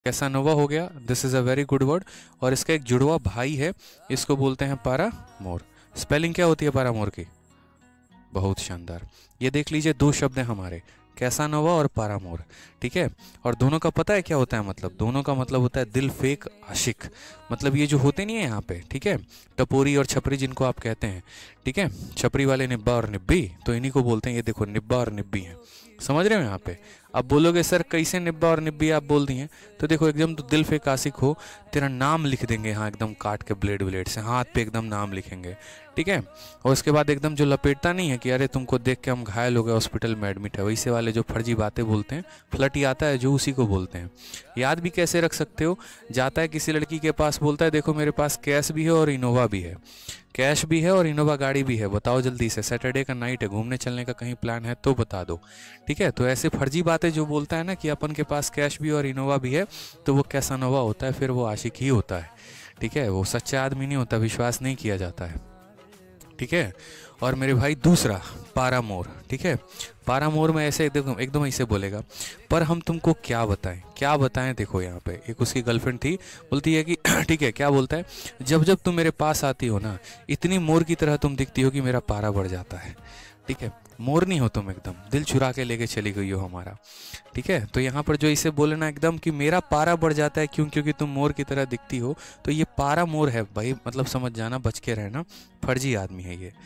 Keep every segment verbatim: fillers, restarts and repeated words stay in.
Casanova हो गया, this is a very good word. और इसका एक जुड़वा भाई है, इसको बोलते हैं पारामोर। स्पेलिंग क्या होती है पारामोर की? बहुत शानदार। ये देख लीजिए, दो शब्द हैं हमारे, कैसानोवा और पारामोर, ठीक है। और दोनों का पता है क्या होता है मतलब? दोनों का मतलब होता है दिल फेक आशिक। मतलब ये जो होते नहीं है यहाँ पे, ठीक है, टपोरी और छपरी जिनको आप कहते हैं, ठीक है, छपरी वाले निब्बा और निब्बी, तो इन्हीं को बोलते हैं। ये देखो निब्बा और निब्बी हैं, समझ रहे हो यहाँ पे? अब बोलोगे सर कैसे निब्बा और निब्बी आप बोल दिए? तो देखो एकदम तो दिल फेक आशिक हो, तेरा नाम लिख देंगे यहाँ एकदम काट के ब्लेड ब्लेड से, हाथ पे एकदम नाम लिखेंगे, ठीक है। और उसके बाद एकदम जो लपेटता नहीं है कि अरे तुमको देख के हम घायल हो गए, हॉस्पिटल में एडमिट है, वैसे वाले जो फर्जी बातें बोलते हैं, फ्लटी आता है जो, उसी को बोलते हैं। याद भी कैसे रख सकते हो? जाता है किसी लड़की के पास, बोलता है देखो मेरे पास कैश भी है और इनोवा भी है, कैश भी है और इनोवा गाड़ी भी है, बताओ जल्दी से, सैटरडे का नाइट है, घूमने चलने का कहीं प्लान है तो बता दो, ठीक है। तो ऐसे फर्जी बातें जो बोलता है ना कि अपन के पास कैश भी और इनोवा भी है, तो वो कैसानोवा होता है, फिर वो आशिक ही होता है, ठीक है। वो सच्चा आदमी नहीं होता, विश्वास नहीं किया जाता है, ठीक है। और मेरे भाई दूसरा पारामोर, ठीक है। पारामोर में ऐसे एकदम एकदम ऐसे बोलेगा, पर हम तुमको क्या बताएं क्या बताएं। देखो यहाँ पे एक उसकी गर्लफ्रेंड थी, बोलती है कि ठीक है, क्या बोलता है, जब जब तुम मेरे पास आती हो ना, इतनी मोर की तरह तुम दिखती हो कि मेरा पारा बढ़ जाता है, ठीक है। मोर नहीं हो तुम, एकदम दिल चुरा के लेके चली गई हो हमारा, ठीक है। तो यहाँ पर जो इसे बोलना एकदम कि मेरा पारा बढ़ जाता है, क्यों? क्योंकि तुम मोर की तरह दिखती हो, तो ये पारा मोर है भाई, मतलब समझ जाना, बच के रहना, फर्जी आदमी है ये,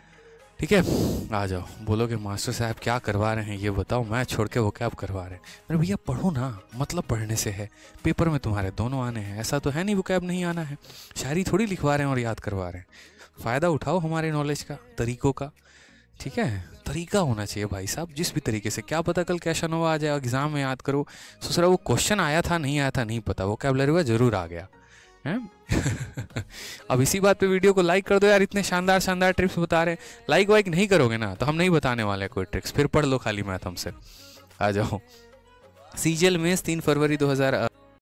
ठीक है। आ जाओ, बोलोगे मास्टर साहब क्या करवा रहे हैं ये बताओ, मैं छोड़ के वो क्या आप करवा रहे हैं? अरे भैया पढ़ो ना, मतलब पढ़ने से है, पेपर में तुम्हारे दोनों आने हैं, ऐसा तो है नहीं वो कैब नहीं आना है, शायरी थोड़ी लिखवा रहे हैं और याद करवा रहे हैं। फ़ायदा उठाओ हमारे नॉलेज का, तरीक़ों का, ठीक है। तरीका होना चाहिए भाई साहब, जिस भी तरीके से, क्या पता कल कैशानोवा आ जाए, एग्जाम में याद करो, ससुरा वो क्वेश्चन आया था नहीं आया था नहीं पता, वो कैबलरी हुआ जरूर आ गया है। अब इसी बात पे वीडियो को लाइक कर दो यार, इतने शानदार शानदार ट्रिक्स बता रहे हैं। लाइक वाइक नहीं करोगे ना तो हम नहीं बताने वाले कोई ट्रिक्स, फिर पढ़ लो खाली मैथ हमसे। आ जाओ। सीजीएल मेंस तीन फरवरी दो हज़ार